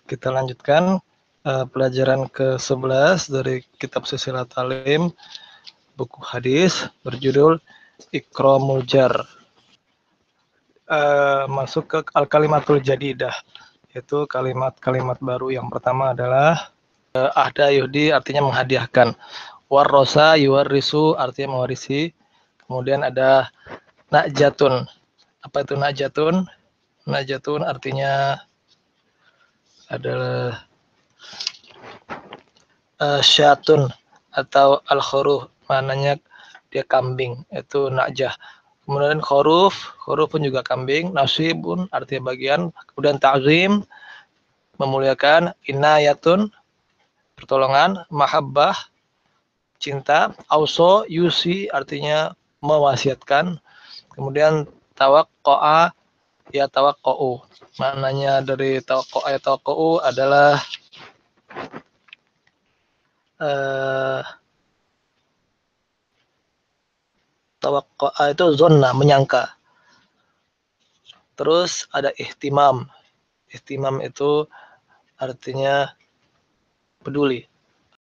Kita lanjutkan pelajaran ke-11 dari kitab Silsilah Ta'lim, buku hadis berjudul Ikramul Jar. Masuk ke al-kalimatul jadidah, yaitu kalimat-kalimat baru. Yang pertama adalah ahda yuhdi, artinya menghadiahkan. Warrosa yuwarrisu, artinya mewarisi. Kemudian ada najatun. Apa itu najatun? Najatun artinya adalah syatun atau al-khuruh, maknanya dia kambing, itu najah. Kemudian khuruf pun juga kambing. Nasibun artinya bagian. Kemudian ta'zim, memuliakan. Inayatun, pertolongan. Mahabbah, cinta. Auso, yusi, artinya mewasiatkan. Kemudian tawaqqa'a, ya tawaqqa'u, maknanya dari tawaqqa'a ya tawaqqa'u adalah tawaqqa'a itu zonna, menyangka. Terus ada ihtimam. Ihtimam itu artinya peduli.